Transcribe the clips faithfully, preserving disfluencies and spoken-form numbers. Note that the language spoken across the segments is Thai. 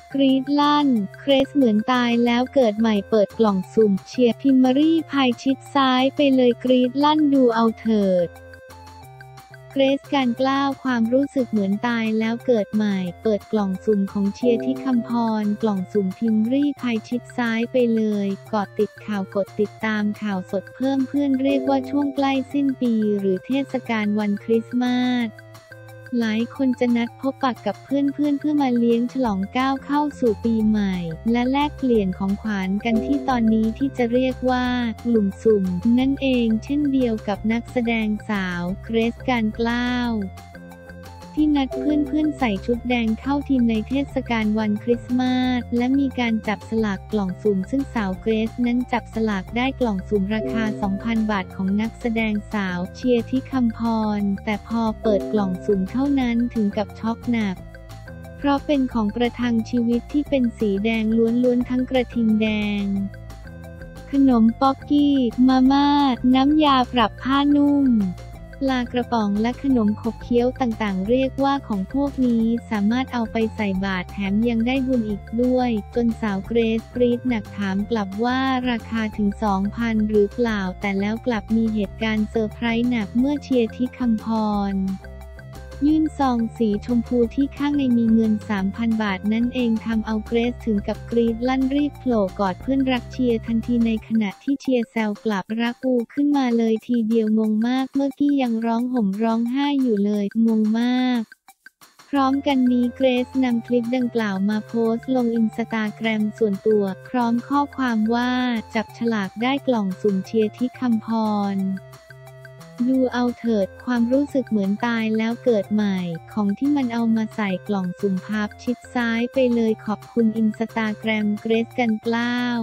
กรี๊ดลั่นเกรซเหมือนตายแล้วเกิดใหม่เปิดกล่องสุ่มเชียร์พิมมารี่พายชิดซ้ายไปเลยกรี๊ดลั่นดูเอาเถิดเกรซการกล้าวความรู้สึกเหมือนตายแล้วเกิดใหม่เปิดกล่องสุ่มของเชียร์ที่คำพรกล่องสุ่มพิมรี่พายชิดซ้ายไปเลยกดติดข่าวกดติดตามข่าวสดเพิ่มเพื่อนเรียกว่าช่วงใกล้สิ้นปีหรือเทศกาลวันคริสต์มาสหลายคนจะนัดพบปะกับเพื่อนๆ เพื่อมาเลี้ยงฉลองก้าวเข้าสู่ปีใหม่และแลกเปลี่ยนของขวัญกันที่ตอนนี้ที่จะเรียกว่ากลุ่มสุ่มนั่นเองเช่นเดียวกับนักแสดงสาวเกรซการกล้าวที่นัดเพื่อนๆใส่ชุดแดงเข้าทีมในเทศกาลวันคริสต์มาสและมีการจับสลากกล่องสุ่มซึ่งสาวเกรซนั้นจับสลากได้กล่องสุ่มราคา สองพัน บาทของนักแสดงสาวเชียร์ที่คำพรแต่พอเปิดกล่องสุ่มเท่านั้นถึงกับช็อกหนักเพราะเป็นของประทังชีวิตที่เป็นสีแดงล้วนๆทั้งกระทิงแดงขนมป๊อกกี้มาม่าน้ำยาปรับผ้านุ่มปลากระป๋องและขนมขบเคี้ยวต่างๆเรียกว่าของพวกนี้สามารถเอาไปใส่บาตรแถมยังได้บุญอีกด้วยจนสาวเกรซกรี๊ดหนักถามกลับว่าราคาถึง สองพัน หรือเปล่าแต่แล้วกลับมีเหตุการณ์เซอร์ไพรส์หนักเมื่อเชียร์ที่คำพรยื่นซองสีชมพูที่ข้างในมีเงิน สามพัน บาทนั่นเองทำเอาเกรซถึงกับกรี๊ดลั่นรีบโผล่กอดเพื่อนรักเชียร์ทันทีในขณะที่เชียร์แซวกลับรักอูขึ้นมาเลยทีเดียวงงมากเมื่อกี้ยังร้องห่มร้องไห้อยู่เลยงงมากพร้อมกันนี้เกรซนำคลิปดังกล่าวมาโพสต์ลงอินสตาแกรมส่วนตัวพร้อมข้อความว่าจับฉลากได้กล่องสุ่มเชียร์ที่คำพรดูเอาเถิดความรู้สึกเหมือนตายแล้วเกิดใหม่ของที่มันเอามาใส่กล่องสุ่มพับชิดซ้ายไปเลยขอบคุณอินสตาแกรมเกรซการกล้าว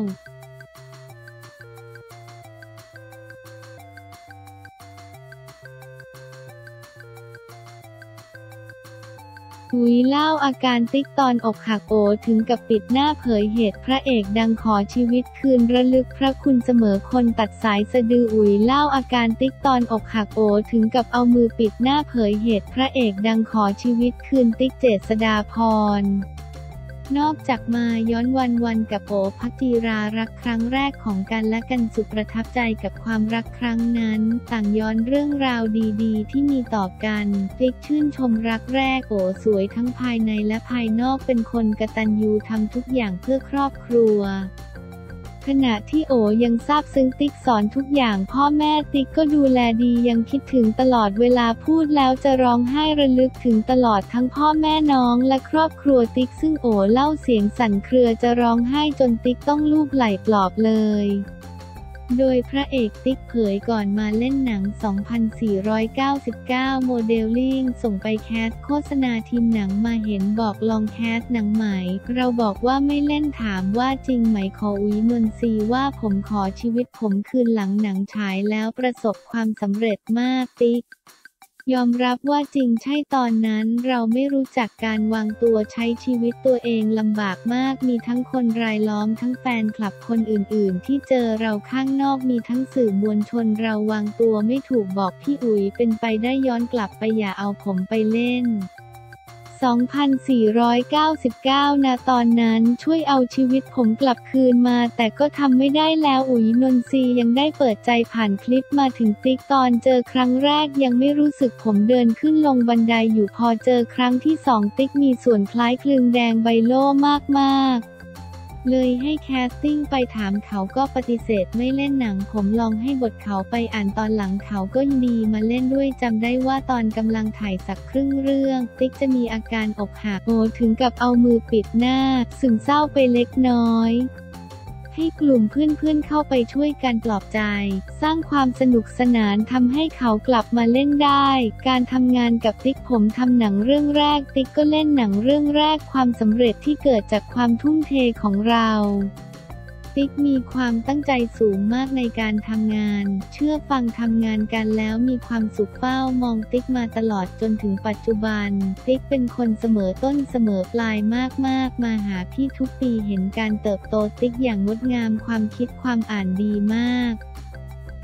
อุ๋ยเล่าอาการติ๊กตอนอกหักโอถึงกับปิดหน้าเผยเหตุพระเอกดังขอชีวิตคืนระลึกพระคุณเสมอคนตัดสายสะดืออุ๋ยเล่าอาการติ๊กตอนอกหักโอถึงกับเอามือปิดหน้าเผยเหตุพระเอกดังขอชีวิตคืนติ๊กเจษฎาพรนอกจากมาย้อนวันวันกับโอภักจีรารักครั้งแรกของกันและกันสุดประทับใจกับความรักครั้งนั้นต่างย้อนเรื่องราวดีๆที่มีต่อกันติ๊กชื่นชมรักแรกโอสวยทั้งภายในและภายนอกเป็นคนกตัญญูทำทุกอย่างเพื่อครอบครัวขณะที่โอยังซาบซึ้งติ๊กสอนทุกอย่างพ่อแม่ติ๊กก็ดูแลดียังคิดถึงตลอดเวลาพูดแล้วจะร้องไห้ระลึกถึงตลอดทั้งพ่อแม่น้องและครอบครัวติ๊กซึ่งโอเล่าเสียงสั่นเครือจะร้องไห้จนติ๊กต้องลูบไหล่ปลอบเลยโดยพระเอกติ๊กเผยก่อนมาเล่นหนัง สองพันสี่ร้อยเก้าสิบเก้า โมเดลลิ่งส่งไปแคสโฆษณาทีมหนังมาเห็นบอกลองแคสหนังใหม่เราบอกว่าไม่เล่นถามว่าจริงไหมขออุ๋ยนนทรีว่าผมขอชีวิตผมคืนหลังหนังฉายแล้วประสบความสำเร็จมากติ๊กยอมรับว่าจริงใช่ตอนนั้นเราไม่รู้จักการวางตัวใช้ชีวิตตัวเองลำบากมากมีทั้งคนรายล้อมทั้งแฟนคลับคนอื่นๆที่เจอเราข้างนอกมีทั้งสื่อมวลชนเราวางตัวไม่ถูกบอกพี่อุ๋ยเป็นไปได้ย้อนกลับไปอย่าเอาผมไปเล่น สองพันสี่ร้อยเก้าสิบเก้า นะตอนนั้นช่วยเอาชีวิตผมกลับคืนมาแต่ก็ทำไม่ได้แล้วอุ๋ยนนทรียังได้เปิดใจผ่านคลิปมาถึงติ๊กตอนเจอครั้งแรกยังไม่รู้สึกผมเดินขึ้นลงบันไดอยู่พอเจอครั้งที่สองติ๊กมีส่วนคล้ายคลึงแดงใบโล่มากๆเลยให้แคสติ้งไปถามเขาก็ปฏิเสธไม่เล่นหนังผมลองให้บทเขาไปอ่านตอนหลังเขาก็ยินดีมาเล่นด้วยจำได้ว่าตอนกำลังถ่ายสักครึ่งเรื่องติ๊กจะมีอาการอกหักโอถึงกับเอามือปิดหน้าซึมเศร้าไปเล็กน้อยให้กลุ่มเพื่อนๆเข้าไปช่วยกันปลอบใจสร้างความสนุกสนานทำให้เขากลับมาเล่นได้การทำงานกับติ๊กผมทำหนังเรื่องแรกติ๊กก็เล่นหนังเรื่องแรกความสำเร็จที่เกิดจากความทุ่มเทของเราติ๊กมีความตั้งใจสูงมากในการทำงานเชื่อฟังทำงานกันแล้วมีความสุขเฝ้ามองติ๊กมาตลอดจนถึงปัจจุบันติ๊กเป็นคนเสมอต้นเสมอปลายมากๆมาหาพี่ทุกปีเห็นการเติบโตติ๊กอย่างงดงามความคิดความอ่านดีมาก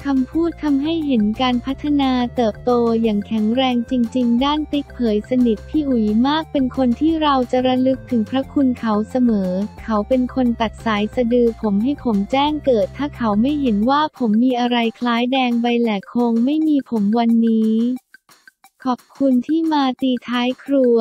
คำพูดทำให้เห็นการพัฒนาเติบโตอย่างแข็งแรงจริงๆด้านติ๊กเผยสนิทพี่อุ๋ยมากเป็นคนที่เราจะระลึกถึงพระคุณเขาเสมอเขาเป็นคนตัดสายสะดือผมให้ผมแจ้งเกิดถ้าเขาไม่เห็นว่าผมมีอะไรคล้ายแดงใบแหลกคงไม่มีผมวันนี้ขอบคุณที่มาตีท้ายครัว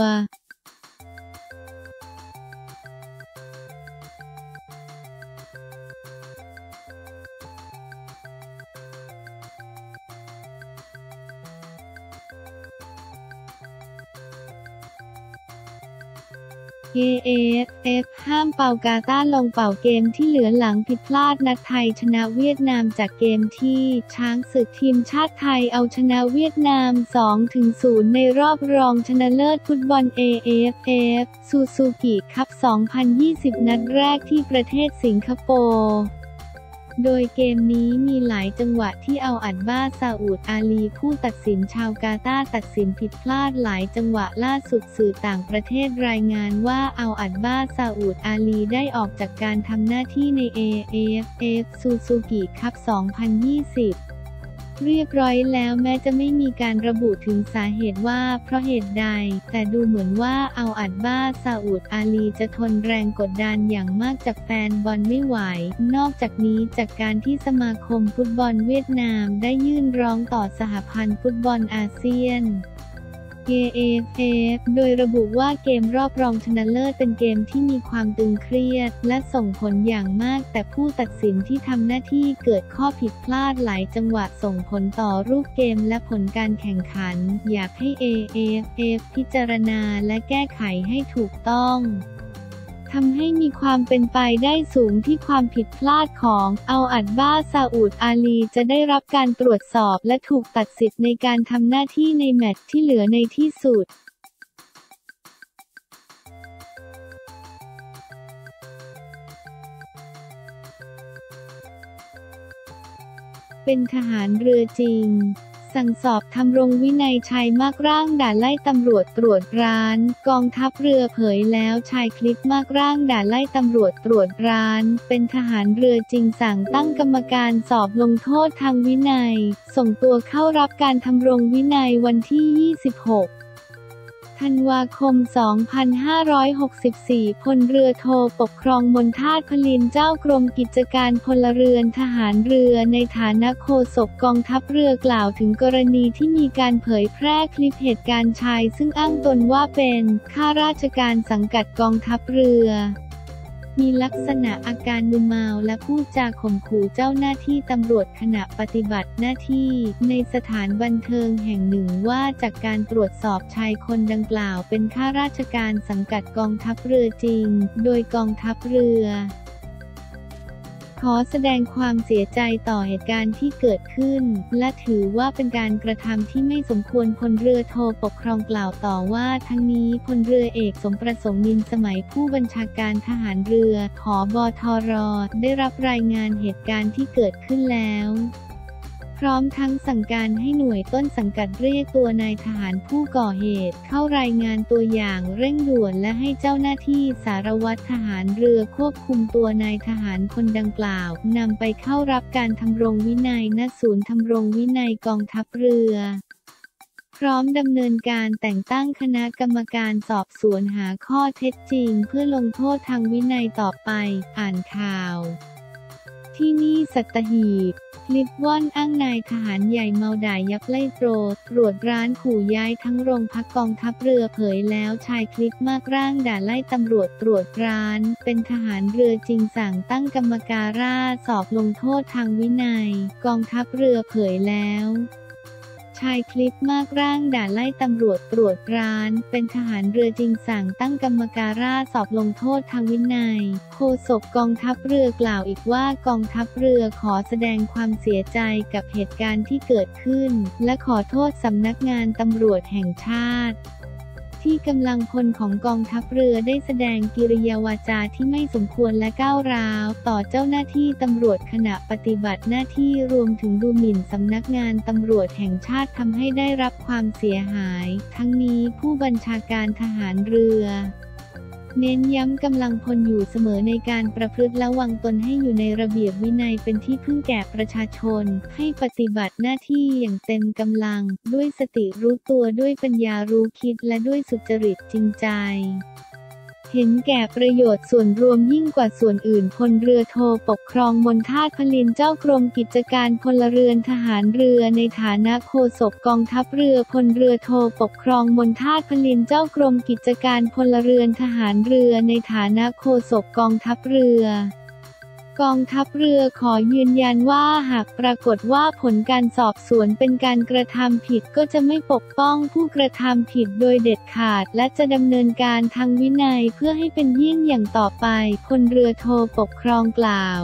เอ เอฟ เอฟ ห้ามเป่ากาตาร์ลงเป่าเกมที่เหลือหลังผิดพลาดนัดไทยชนะเวียดนามจากเกมที่ช้างศึกทีมชาติไทยเอาชนะเวียดนาม สองถึงศูนย์ ในรอบรองชนะเลิศฟุตบอล เอ เอฟ เอฟ ซูซูกิคัพ สองพันยี่สิบ นัดแรกที่ประเทศสิงคโปร์โดยเกมนี้มีหลายจังหวะที่เอาอัดบ้าซาอุดอาลีผู้ตัดสินชาวกาตาร์ตัดสินผิดพลาดหลายจังหวะล่าสุดสื่อต่างประเทศรายงานว่าเอาอัดบ้าซาอุดอาลีได้ออกจากการทำหน้าที่ใน เอ เอฟ เอฟ ซูซูกิคัพ สองพันยี่สิบเรียบร้อยแล้วแม้จะไม่มีการระบุถึงสาเหตุว่าเพราะเหตุใดแต่ดูเหมือนว่าเอาอัดบ้าซาอุดอาลีจะทนแรงกดดันอย่างมากจากแฟนบอลไม่ไหวนอกจากนี้จากการที่สมาคมฟุตบอลเวียดนามได้ยื่นร้องต่อสหพันธ์ฟุตบอลอาเซียน เอ เอฟ เอฟ โดยระบุว่าเกมรอบรองชนะเลิศเป็นเกมที่มีความตึงเครียดและส่งผลอย่างมากแต่ผู้ตัดสินที่ทำหน้าที่เกิดข้อผิดพลาดหลายจังหวะส่งผลต่อรูปเกมและผลการแข่งขันอยากให้ เอ เอฟ เอฟ พิจารณาและแก้ไขให้ถูกต้องทำให้มีความเป็นไปได้สูงที่ความผิดพลาดของเอาอัดบ้าซาอุดอาลีจะได้รับการตรวจสอบและถูกตัดสิทธิ์ในการทำหน้าที่ในแมตช์ที่เหลือในที่สุดเป็นทหารเรือจริงสั่งสอบทำรงวินัยชายมากร่างด่าไล่ตำรวจตรวจร้านกองทัพเรือเผยแล้วชายคลิปมากร่างด่าไล่ตำรวจตรวจร้านเป็นทหารเรือจริงสั่งตั้งกรรมการสอบลงโทษทางวินัยส่งตัวเข้ารับการทำรงวินัยวันที่ยี่สิบหกธันวาคม สองพันห้าร้อยหกสิบสี่ พลเรือโทปกครองมนทาตพลินเจ้ากรมกิจการพลเรือนทหารเรือในฐานะโฆษกกองทัพเรือกล่าวถึงกรณีที่มีการเผยแพร่คลิปเหตุการณ์ชายซึ่งอ้างตนว่าเป็นข้าราชการสังกัดกองทัพเรือมีลักษณะอาการมึนเมาและพูดจาข่มขู่เจ้าหน้าที่ตำรวจขณะปฏิบัติหน้าที่ในสถานบันเทิงแห่งหนึ่งว่าจากการตรวจสอบชายคนดังกล่าวเป็นข้าราชการสังกัดกองทัพเรือจริงโดยกองทัพเรือขอแสดงความเสียใจต่อเหตุการณ์ที่เกิดขึ้นและถือว่าเป็นการกระทำที่ไม่สมควรพลเรือโทปกครองกล่าวต่อว่าทั้งนี้พลเรือเอกสมประสงค์นินสมัยผู้บัญชาการทหารเรือผบทรได้รับรายงานเหตุการณ์ที่เกิดขึ้นแล้วพร้อมทั้งสั่งการให้หน่วยต้นสังกัดเรียกตัวนายทหารผู้ก่อเหตุเข้ารายงานตัวอย่างเร่งด่วนและให้เจ้าหน้าที่สารวัตรทหารเรือควบคุมตัวนายทหารคนดังกล่าวนำไปเข้ารับการทำรงวินัยณศูนย์ทำรงวินัยกองทัพเรือพร้อมดำเนินการแต่งตั้งคณะกรรมการสอบสวนหาข้อเท็จจริงเพื่อลงโทษทางวินัยต่อไปอ่านข่าวที่นี่สัตหีบคลิปว่อนอ้างนายทหารใหญ่เมาด่ายับไล่โตรตรวจร้านขู่ย้ายทั้งโรงพักกองทัพเรือเผยแล้วชายคลิปมากร่างด่าไล่ตำรวจตรวจร้านเป็นทหารเรือจริงสั่งตั้งกรรมการาสอบลงโทษทางวินัยกองทัพเรือเผยแล้วชายคลิปมากร่างด่าไล่ตำรวจตรวจร้านเป็นทหารเรือจริงสั่งตั้งกรรมการาสอบลงโทษทางวินัยโฆษกกองทัพเรือกล่าวอีกว่ากองทัพเรือขอแสดงความเสียใจกับเหตุการณ์ที่เกิดขึ้นและขอโทษสำนักงานตำรวจแห่งชาติที่กำลังพลของกองทัพเรือได้แสดงกิริยาวาจาที่ไม่สมควรและก้าวร้าวต่อเจ้าหน้าที่ตำรวจขณะปฏิบัติหน้าที่รวมถึงดูหมิ่นสำนักงานตำรวจแห่งชาติทำให้ได้รับความเสียหายทั้งนี้ผู้บัญชาการทหารเรือเน้นย้ำกำลังพลอยู่เสมอในการประพฤติและวางตนให้อยู่ในระเบียบวินัยเป็นที่พึ่งแก่ประชาชนให้ปฏิบัติหน้าที่อย่างเต็มกำลังด้วยสติรู้ตัวด้วยปัญญารู้คิดและด้วยสุจริตจริงใจเห็นแก่ประโยชน์ส่วนรวมยิ่งกว่าส่วนอื่นพลเรือโทปกครองมนทาตพลินเจ้ากรมกิจการพลเรือนทหารเรือในฐานะโฆษกกองทัพเรือพลเรือโทปกครองมนทาตพลินเจ้ากรมกิจการพลเรือนทหารเรือในฐานะโฆษกกองทัพเรือกองทัพเรือขอยืนยันว่าหากปรากฏว่าผลการสอบสวนเป็นการกระทำผิดก็จะไม่ปกป้องผู้กระทำผิดโดยเด็ดขาดและจะดำเนินการทางวินัยเพื่อให้เป็นเยี่ยงอย่างต่อไปพลเรือโทปกครองกล่าว